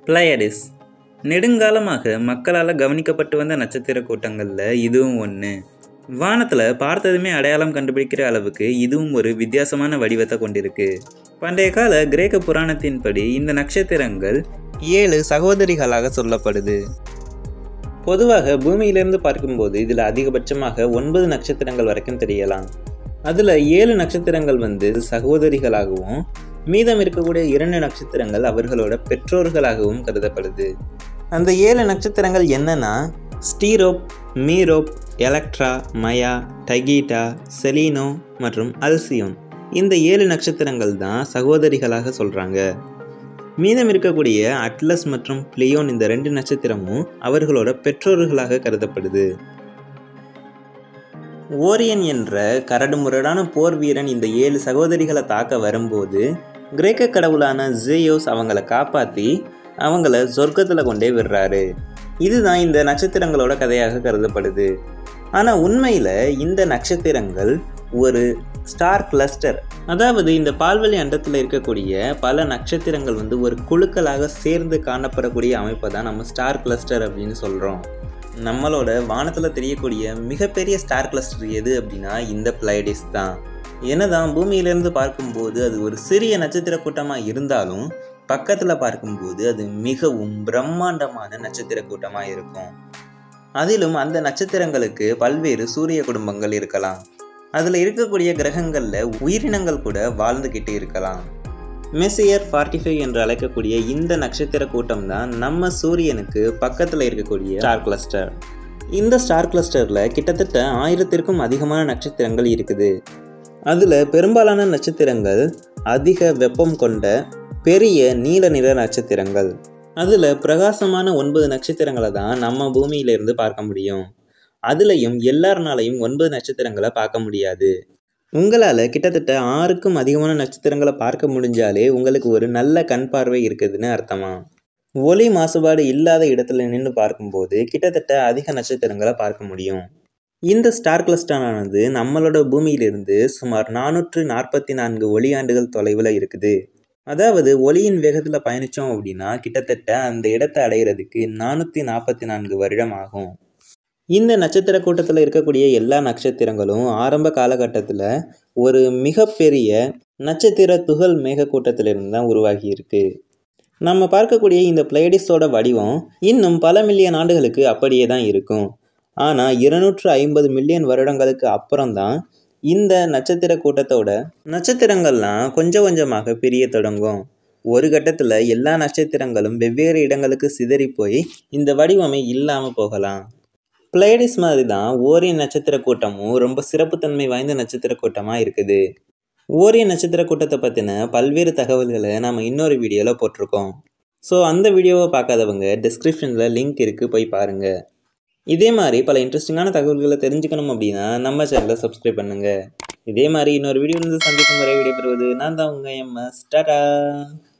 Pleiades நெடுங்காலமாக மக்களால் கவனிக்கப்பட்டு வந்த நட்சத்திர கூட்டங்களில் இதுவும் ஒன்று. வானத்தில் பார்த்ததுமே அடையாளம் கண்டுபிடிக்கிற அளவுக்கு இதுவும் ஒரு வித்தியாசமான வடிவத்தை கொண்டிருக்கு. பண்டைய கால கிரேக்க புராணத்தின்படி இந்த நட்சத்திரங்கள் 7 சகோதரிகளாக சொல்லப்படுது. பொதுவாக பூமியிலிருந்து பார்க்கும்போது இதில் அதிகபட்சமாக 9 நட்சத்திரங்கள் வரைக்கும் தெரியலாம். அதில் 7 நட்சத்திரங்கள் சகோதரிகளாகவும் மீதம் இருக்கக்கூடிய 2 நட்சத்திரங்கள் அவர்களோட பெற்றோர்களாகவும் கருதப்படுது. அந்த 7 நட்சத்திரங்கள் என்னன்னா ஸ்டீரோப், மீரோப், எலக்ட்ரா, மயா, டகீட்டா, செலீனோ மற்றும் அல்சியோன். இந்த 7 நட்சத்திரங்கள் தான் சகோதரிகளாக சொல்கிறாங்க. மீதம் இருக்கக்கூடிய அட்லஸ் மற்றும் பிளியோன் இந்த 2 நட்சத்திரமும் அவர்களோட பெற்றோர்களாக கருதப்படுது. ஓரியன் என்ற கரடுமுரடான போர் வீரன் இந்த 7 சகோதரிகளை தாக்க வரும்போது கிரேக்க கடவுளான ஜேயோஸ் அவங்கள காப்பாற்றி அவங்கள சொர்க்கத்தில் கொண்டே விடுறாரு. இதுதான் இந்த நட்சத்திரங்களோட கதையாக கருதப்படுது. ஆனால் உண்மையில் இந்த நட்சத்திரங்கள் ஒரு ஸ்டார் கிளஸ்டர். அதாவது இந்த பால்வெளி அண்டத்தில் இருக்கக்கூடிய பல நட்சத்திரங்கள் ஒரு குழுக்களாக சேர்ந்து காணப்படக்கூடிய அமைப்பை தான் நம்ம ஸ்டார் கிளஸ்டர் அப்படின்னு சொல்கிறோம். நம்மளோட வானத்தில் தெரியக்கூடிய மிகப்பெரிய ஸ்டார் கிளஸ்டர் எது அப்படின்னா இந்த பிளைடிஸ் தான். என்னதான் பூமியிலிருந்து பார்க்கும்போது அது ஒரு சிறிய நட்சத்திர கூட்டமாக இருந்தாலும் பக்கத்தில் பார்க்கும்போது அது மிகவும் பிரம்மாண்டமான நட்சத்திர கூட்டமாக இருக்கும். அதிலும் அந்த நட்சத்திரங்களுக்கு பல்வேறு சூரிய குடும்பங்கள் இருக்கலாம். அதில் இருக்கக்கூடிய கிரகங்களில் உயிரினங்கள் கூட வாழ்ந்துக்கிட்டு இருக்கலாம். மெசியர் 45 என்று அழைக்கக்கூடிய இந்த நட்சத்திர கூட்டம் தான் நம்ம சூரியனுக்கு பக்கத்தில் இருக்கக்கூடிய ஸ்டார் கிளஸ்டர். இந்த ஸ்டார் கிளஸ்டரில் கிட்டத்தட்ட 1000க்கும் அதிகமான நட்சத்திரங்கள் இருக்குது. அதில் பெரும்பாலான நட்சத்திரங்கள் அதிக வெப்பம் கொண்ட பெரிய நீல நிற நட்சத்திரங்கள். அதில் பிரகாசமான 9 நட்சத்திரங்களை தான் நம்ம பூமியிலிருந்து பார்க்க முடியும். அதுலேயும் எல்லாருனாலையும் 9 நட்சத்திரங்களை பார்க்க முடியாது. உங்களால் கிட்டத்தட்ட 6க்கும் அதிகமான நட்சத்திரங்களை பார்க்க முடிஞ்சாலே உங்களுக்கு ஒரு நல்ல கண் பார்வை இருக்குதுன்னு அர்த்தமா. ஒளி மாசுபாடு இல்லாத இடத்துல நின்று பார்க்கும்போது கிட்டத்தட்ட அதிக நட்சத்திரங்களை பார்க்க முடியும். இந்த ஸ்டார் கிளஸ்டரானது நம்மளோட பூமியிலிருந்து சுமார் 444 ஒளியாண்டுகள் தொலைவில் இருக்குது. அதாவது ஒளியின் வேகத்தில் பயணித்தோம் அப்படின்னா கிட்டத்தட்ட அந்த இடத்தை அடைகிறதுக்கு 444 வருடம் ஆகும். இந்த நட்சத்திர கூட்டத்தில் இருக்கக்கூடிய எல்லா நட்சத்திரங்களும் ஆரம்ப காலகட்டத்தில் ஒரு மிகப்பெரிய நட்சத்திர துகள் மேக கூட்டத்திலிருந்து தான் உருவாகி இருக்கு. நம்ம பார்க்கக்கூடிய இந்த பிளைடிஸோட வடிவம் இன்னும் பல மில்லியன் ஆண்டுகளுக்கு அப்படியே தான் இருக்கும். ஆனால் 250 மில்லியன் வருடங்களுக்கு அப்புறம்தான் இந்த நட்சத்திர கூட்டத்தோட நட்சத்திரங்கள்லாம் கொஞ்சம் கொஞ்சமாக பிரிய தொடங்கும். ஒரு கட்டத்தில் எல்லா நட்சத்திரங்களும் வெவ்வேறு இடங்களுக்கு சிதறி போய் இந்த வடிவமே இல்லாமல் போகலாம். பிளைடிஸ் மாதிரி தான் ஓரியன் நட்சத்திர கூட்டமும் ரொம்ப சிறப்புத்தன்மை வாய்ந்த நட்சத்திர கூட்டமாக இருக்குது. ஓரியன் நட்சத்திர கூட்டத்தை பற்றின பல்வேறு தகவல்களை நம்ம இன்னொரு வீடியோவில் போட்டிருக்கோம். ஸோ அந்த வீடியோவை பார்க்காதவங்க டிஸ்கிரிப்ஷனில் லிங்க் இருக்குது, போய் பாருங்கள். இதே மாதிரி பல இன்ட்ரெஸ்டிங்கான தகவல்களை தெரிஞ்சுக்கணும் அப்படின்னா நம்ம சேனலை சப்ஸ்கிரைப் பண்ணுங்கள். இதே மாதிரி இன்னொரு வீடியோவில் சந்திக்கும் வரை விடைபெறுவது நான் தான் உங்கள் MS. டாடா.